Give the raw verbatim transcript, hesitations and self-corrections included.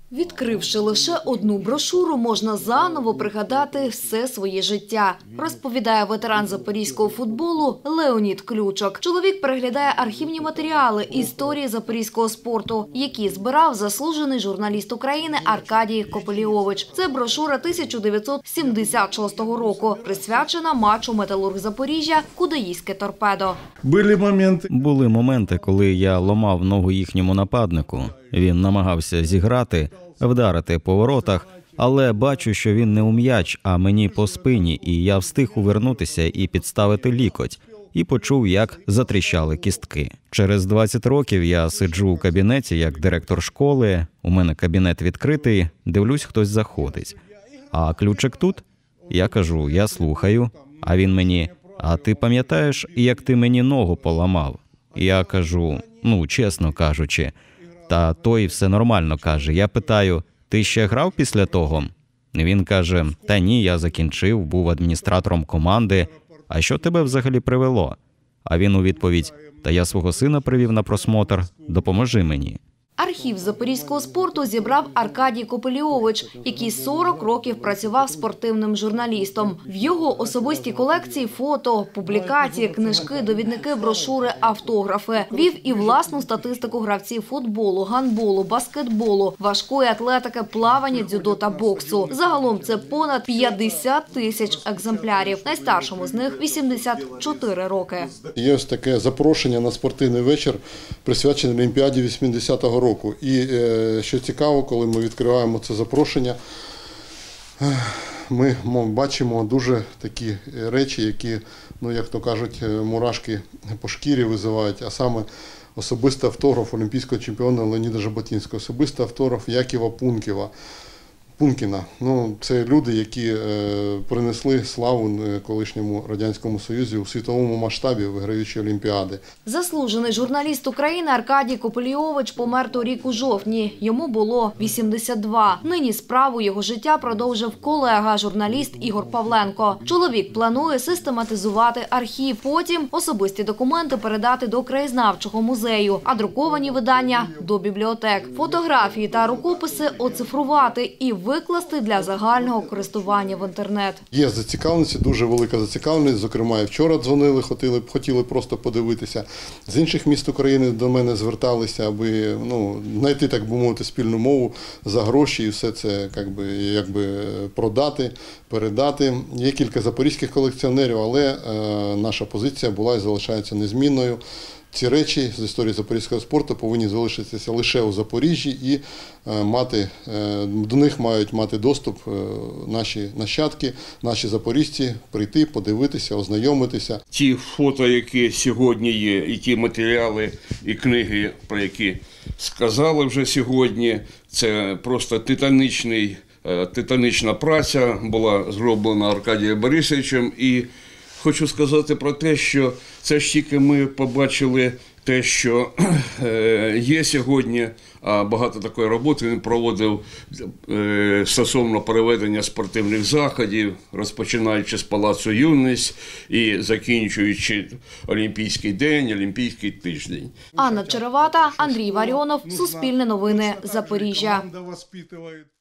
Відкривши лише одну брошуру, можна заново пригадати все своє життя, розповідає ветеран запорізького футболу Леонід Ключок. Чоловік переглядає архівні матеріали історії запорізького спорту, які збирав заслужений журналіст України Аркадій Копильович. Це брошура тисяча дев'ятсот сімдесят шостого року, присвячена матчу «Металург-Запоріжжя» «Кудеїське торпедо». Були моменти. Були моменти, коли я ламав ногу їхньому нападнику. Він намагався зіграти, вдарити по воротах, але бачу, що він не у м'яч, а мені по спині, і я встиг увернутися і підставити лікоть. І почув, як затріщали кістки. Через двадцять років я сиджу у кабінеті як директор школи, у мене кабінет відкритий, дивлюсь, хтось заходить. А Ключик тут? Я кажу, я слухаю. А він мені, а ти пам'ятаєш, як ти мені ногу поламав? Я кажу, ну, чесно кажучи. Та той все нормально каже. Я питаю, ти ще грав після того? Він каже, та ні, я закінчив, був адміністратором команди. А що тебе взагалі привело? А він у відповідь, та я свого сина привів на просмотр, допоможи мені. Архів запорізького спорту зібрав Аркадій Копильович, який сорок років працював спортивним журналістом. В його особистій колекції фото, публікації, книжки, довідники, брошури, автографи. Вів і власну статистику гравців футболу, гандболу, баскетболу, важкої атлетики, плавання, дзюдо та боксу. Загалом це понад п'ятдесят тисяч екземплярів. Найстаршому з них вісімдесят чотири роки. Є ось таке запрошення на спортивний вечір, присвячений Олімпіаді вісімдесятого року. року. І що цікаво, коли ми відкриваємо це запрошення, ми бачимо дуже такі речі, які, ну як то кажуть, мурашки по шкірі визивають, а саме особистий автограф олімпійського чемпіона Леоніда Жаботинського, особистий автограф Якова Пунківа. Пункіна. Ну, це люди, які е, принесли славу колишньому Радянському Союзі у світовому масштабі, виграючи Олімпіади. Заслужений журналіст України Аркадій Копильович помер торік у жовтні. Йому було вісімдесят два. Нині справу його життя продовжив колега, журналіст Ігор Павленко. Чоловік планує систематизувати архів, потім особисті документи передати до краєзнавчого музею, а друковані видання – до бібліотек. Фотографії та рукописи оцифрувати і викласти для загального користування в інтернет. Є зацікавленість, дуже велика зацікавленість. Зокрема, і вчора дзвонили, хотіли, хотіли просто подивитися. З інших міст України до мене зверталися, аби ну, знайти, так би мовити, спільну мову за гроші і все це якби, якби продати, передати. Є кілька запорізьких колекціонерів, але е, наша позиція була і залишається незмінною. Ці речі з історії запорізького спорту повинні залишитися лише у Запоріжжі і мати, до них мають мати доступ наші нащадки, наші запоріжці, прийти, подивитися, ознайомитися. Ті фото, які сьогодні є, і ті матеріали, і книги, про які сказали вже сьогодні, це просто титанічний, титанічна праця була зроблена Аркадієм Борисовичем. І хочу сказати про те, що це ж тільки ми побачили те, що є сьогодні, а багато такої роботи він проводив стосовно переведення спортивних заходів, розпочинаючи з Палацу Юність і закінчуючи Олімпійський день, Олімпійський тиждень. Анна Черевата, Андрій Варіонов, Суспільне новини, Запоріжжя.